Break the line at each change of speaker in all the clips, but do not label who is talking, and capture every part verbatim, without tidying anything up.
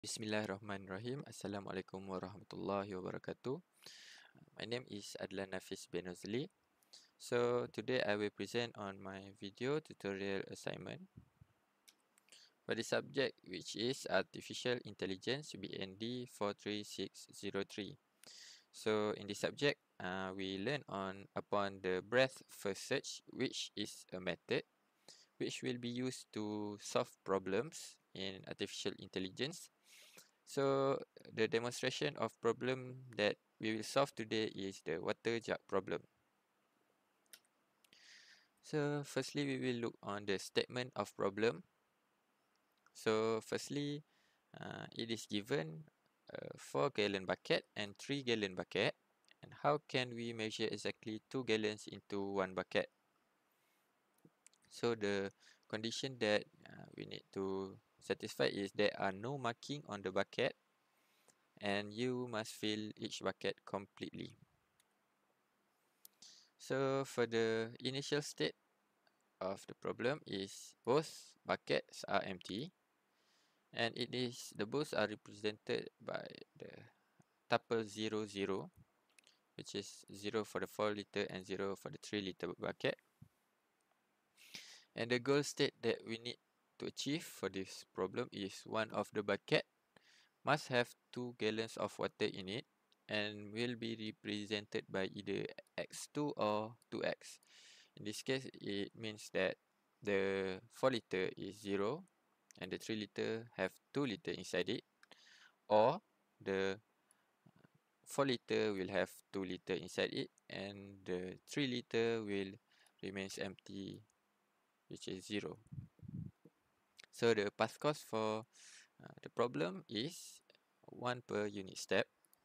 Bismillahirrahmanirrahim. Assalamualaikum warahmatullahi wabarakatuh. My name is Adlan Nafis bin Nozli. So today I will present on my video tutorial assignment for the subject which is Artificial Intelligence B N D four three six zero three. So in this subject, uh, we learn on upon the breadth first search, which is a method which will be used to solve problems in artificial intelligence. So the demonstration of problem that we will solve today is the water jug problem. So firstly, we will look on the statement of problem. So firstly, uh, it is given a four gallon bucket and three gallon bucket. And how can we measure exactly two gallons into one bucket? So the condition that uh, we need to satisfy is there are no marking on the bucket and you must fill each bucket completely. So for the initial state of the problem is both buckets are empty and it is the both are represented by the tuple zero zero, which is zero for the four liter and zero for the three liter bucket. And the goal state that we need to achieve for this problem is one of the bucket must have two gallons of water in it and will be represented by either x two or two x. In this case, it means that the four liter is zero and the three liter have two liter inside it, or the four liter will have two liter inside it and the three liter will remains empty, which is zero. So the path cost for uh, the problem is one per unit step.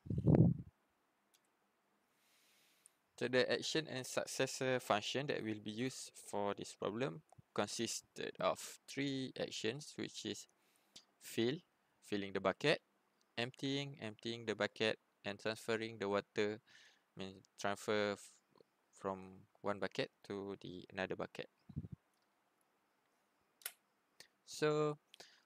So the action and successor function that will be used for this problem consisted of three actions, which is fill, filling the bucket, emptying, emptying the bucket, and transferring the water, means transfer from one bucket to the another bucket. So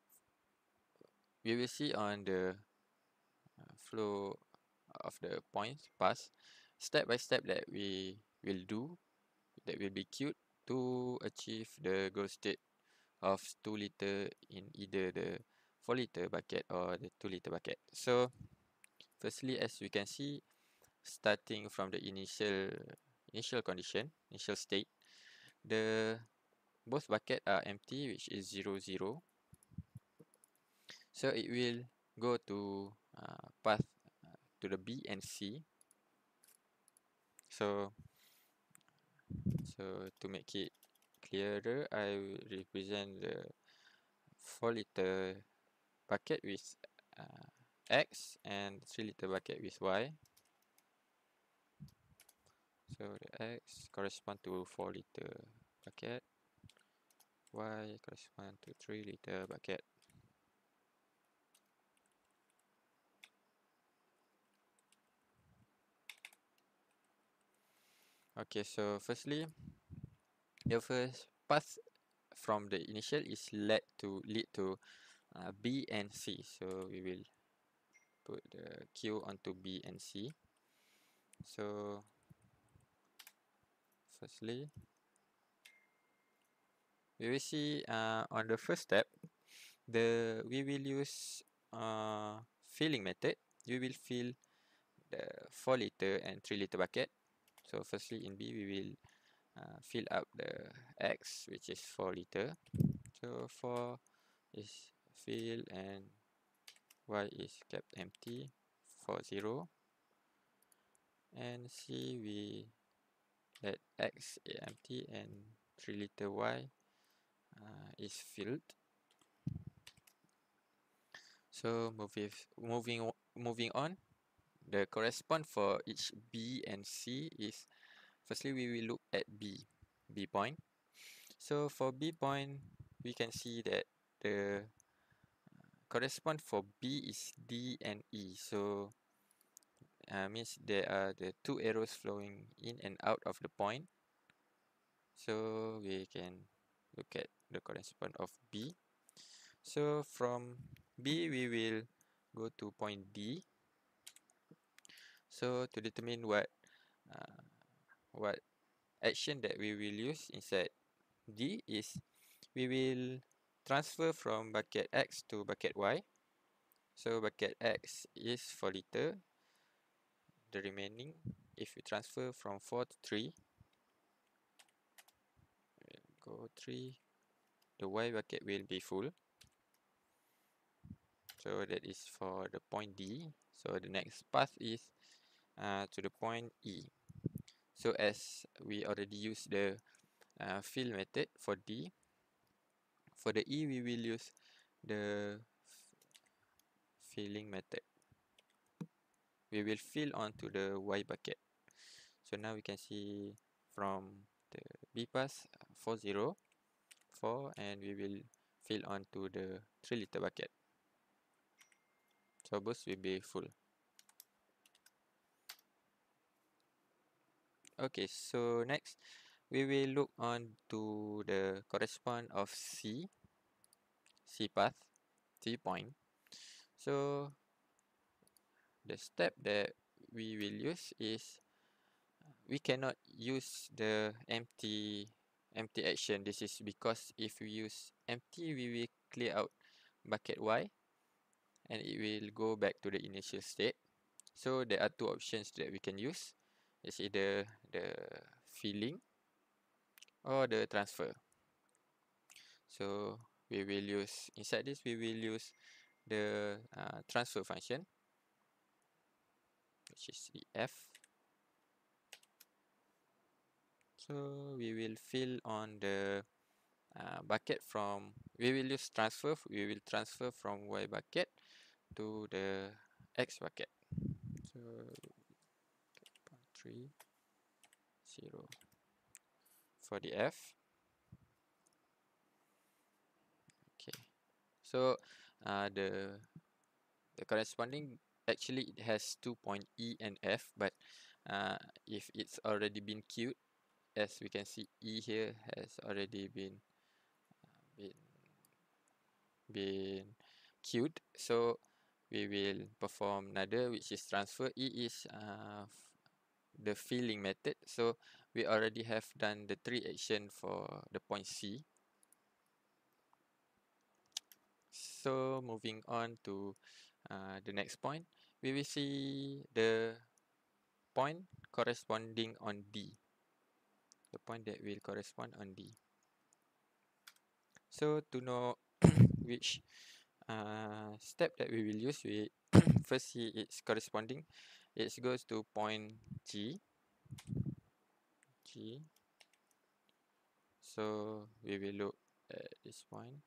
we will see on the uh, flow of the points pass step by step that we will do, that will be queued to achieve the goal state of two liter in either the four liter bucket or the two liter bucket. So firstly, as we can see, starting from the initial initial condition, initial state, the both bucket are empty, which is zero zero. So it will go to uh, path uh, to the B and C. So so to make it clearer, I will represent the four liter bucket with uh, X and three liter bucket with Y. So the X correspond to four liter bucket, Y correspond to three liter bucket. Okay, so firstly, the first path from the initial is led to lead to uh, B and C. So we will put the Q onto B and C. So firstly, we will see uh, on the first step, the we will use uh, filling method. We will fill the four liter and three liter bucket. So firstly in B we will uh, fill up the X, which is four liter. So four is filled and Y is kept empty for zero. And C we let X empty and three liter Y uh, is filled. So moving moving moving on, the correspond for each B and C is firstly we will look at B, B point. So for B point, we can see that the correspond for B is D and E. So uh, means there are the two arrows flowing in and out of the point. So we can look at the correspond of B. So from B we will go to point D. So to determine what uh, what action that we will use inside D is we will transfer from bucket X to bucket Y. So bucket X is four liter. The remaining, if we transfer from four to three, go three, the Y bucket will be full. So that is for the point D. So the next path is uh, to the point E. So as we already used the uh, fill method for D, for the E we will use the filling method. We will fill onto the Y bucket. So now we can see from the B pass four zero four, and we will fill onto the three liter bucket. So both will be full. Okay, so next we will look on to the correspond of C, C path, C point. So the step that we will use is we cannot use the empty empty action. This is because if we use empty, we will clear out bucket Y and it will go back to the initial state. So there are two options that we can use. It's either the filling or the transfer. So we will use, inside this we will use the uh, transfer function, which is the F. So we will fill on the uh, bucket from, we will use transfer, we will transfer from Y bucket to the X bucket. So three, zero for the F. Okay. So uh, the the corresponding, actually it has two point E and F, but uh, if it's already been queued, as we can see E here has already been uh, been been queued, so we will perform another, which is transfer. E is uh, the filling method, so we already have done the three action for the point C. So moving on to uh, the next point, we will see the point corresponding on D, the point that will correspond on D. So to know which uh, step that we will use, we first see its corresponding. It goes to point G. G. So we will look at this point.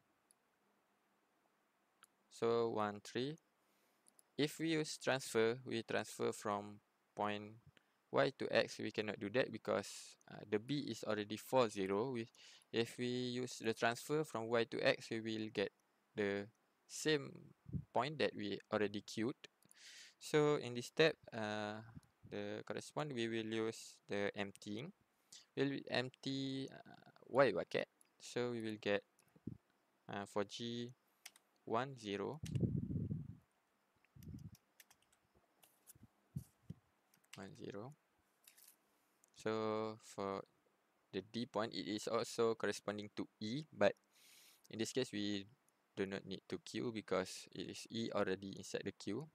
So one, three. If we use transfer, we transfer from point Y to X. We cannot do that because uh, the B is already four zero. We, if we use the transfer from Y to X, we will get the same point that we already queued. So in this step, uh, the correspond, we will use the emptying. We'll empty uh, Y bucket. So we will get uh, for G one zero. one zero. So for the D point, it is also corresponding to E, but in this case we do not need to queue because it is E already inside the queue.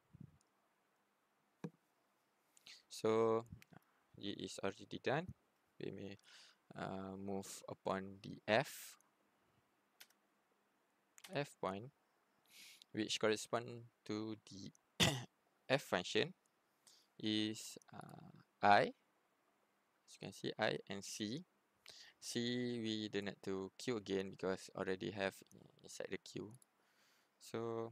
So it is already done. We may uh, move upon the F F point, which correspond to the F function is uh, I. As you can see, I and C. C we don't need to queue again because already have inside the queue. So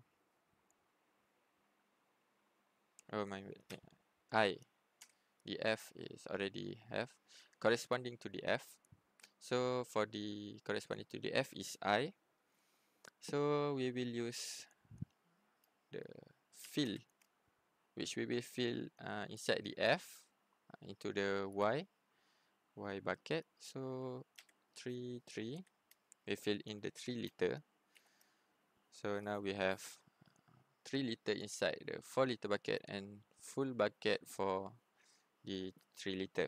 oh my, I, the F is already have corresponding to the F. So for the corresponding to the F is I. So we will use the fill, which we will fill uh, inside the F uh, into the Y Y bucket. So three three. We fill in the three liter. So now we have three liter inside the four liter bucket and full bucket for the three liter.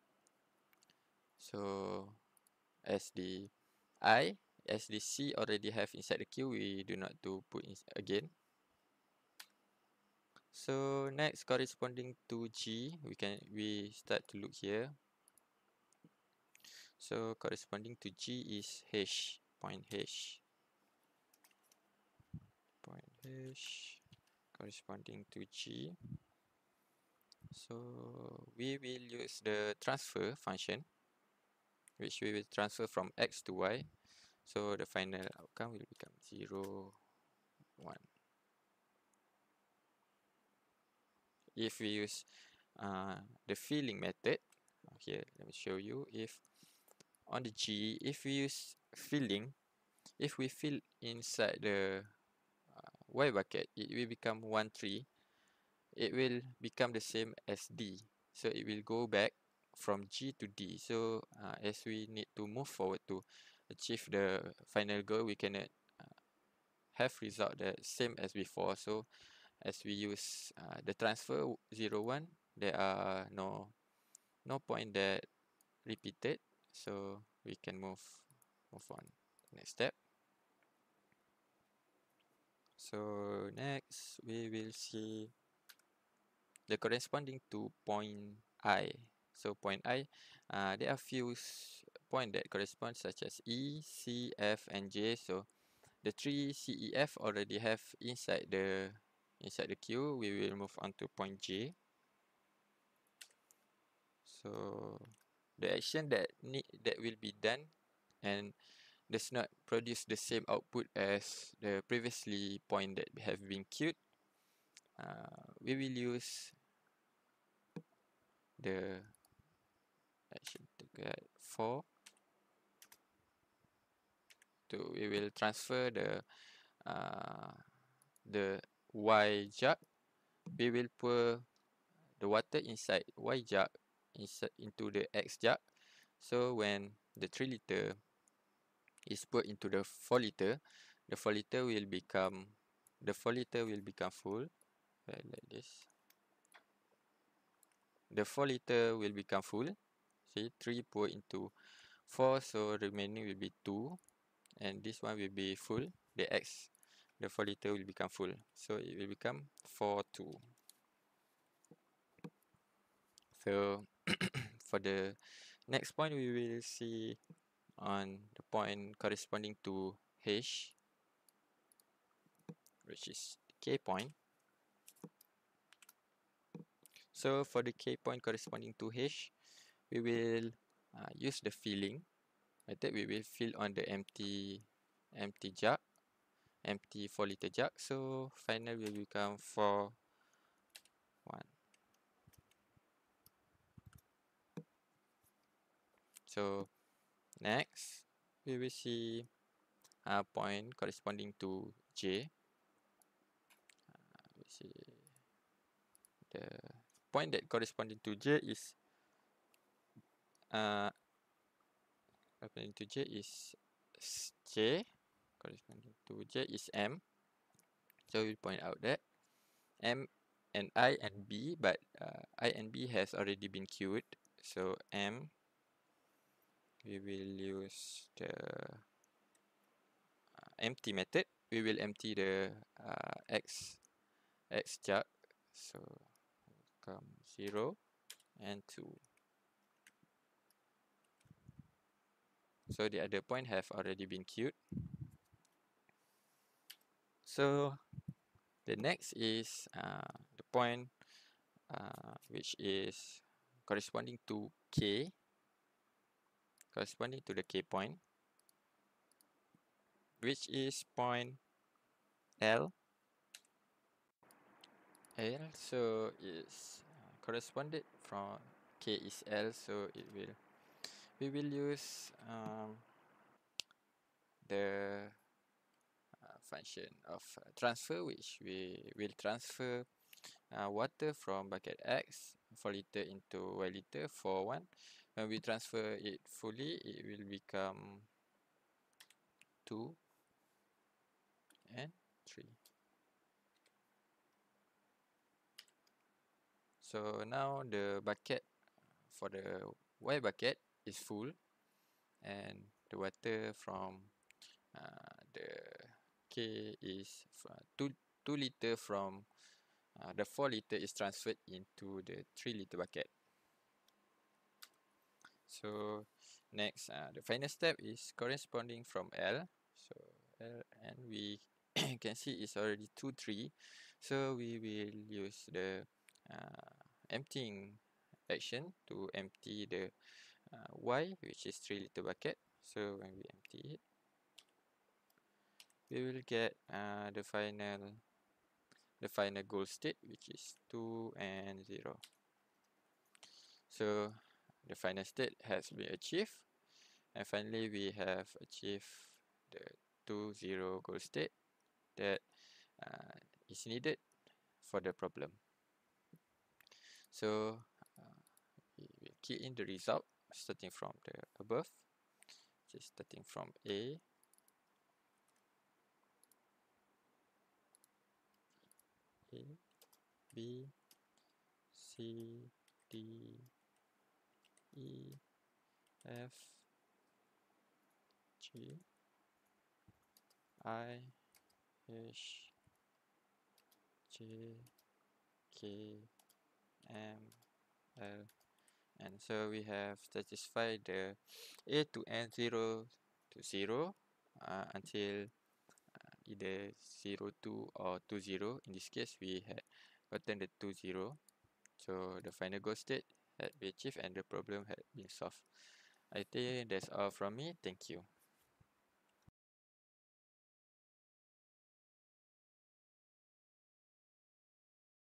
So as the I, as the C already have inside the Q, we do not to put in again. So next, corresponding to G, we can we start to look here. So corresponding to G is H, point H. Point H corresponding to G. So we will use the transfer function, which we will transfer from X to Y. So the final outcome will become zero, one. If we use uh, the filling method, here let me show you. If on the G, if we use filling, if we fill inside the uh, Y bucket, it will become one, three. It will become the same as D. So it will go back from G to D. So uh, as we need to move forward to achieve the final goal, we cannot uh, have result the same as before. So as we use uh, the transfer zero, one, there are no no point that repeated. So we can move move on. Next step. So next we will see the corresponding to point I. So point I, uh, there are few points that correspond such as E, C, F, and J. So the three C, E, F already have inside the inside the queue. We will move on to point J. So the action that need that will be done and does not produce the same output as the previously point that have been queued. Uh, we will use the action to get four to we will transfer the uh, the Y jug. We will pour the water inside Y jug inside into the X jug. So when the three liter is put into the four liter, the four liter will become the four liter will become full. Right, like this. The four liter will become full. See, three pour into four, so remaining will be two, and this one will be full. The X, the four liter will become full, so it will become four, two. So for the next point, we will see on the point corresponding to H, which is K point. So for the K point corresponding to H, we will uh, use the filling method. We will fill on the empty empty jug, empty four liter jug. So final will become four, one. So next, we will see a point corresponding to J. Uh, we see the point that corresponding to J is uh, corresponding to J is J. Corresponding to J is M. So we point out that M and I and B, but uh, I and B has already been queued. So M, we will use the uh, empty method. We will empty the uh, X X jug. So come zero and two. So the other point have already been queued. So the next is uh, the point uh, which is corresponding to K, corresponding to the K point, which is point L. L, so is uh, corresponded from K is L, so it will we will use um, the uh, function of uh, transfer, which we will transfer uh, water from bucket X four liter into Y liter for one. When we transfer it fully, it will become two and three. So now the bucket for the Y bucket is full, and the water from uh, the K is fr- two two liter from uh, the four liter is transferred into the three liter bucket. So next, uh, the final step is corresponding from L. So L, and we can see it's already two three. So we will use the uh, emptying action to empty the uh, Y, which is three liter bucket. So when we empty it, we will get uh, the final the final goal state, which is two and zero. So the final state has been achieved, and finally we have achieved the two zero goal state that uh, is needed for the problem. So uh, we will key in the result starting from the above, just starting from A, A, B, C, D, E, F, G, I, H, J, K, M, L, and so we have satisfied the A to N zero to zero uh, until uh, either zero two or two zero. In this case, we had gotten the two zero. So the final goal state had been achieved and the problem had been solved. I think that's all from me. Thank you.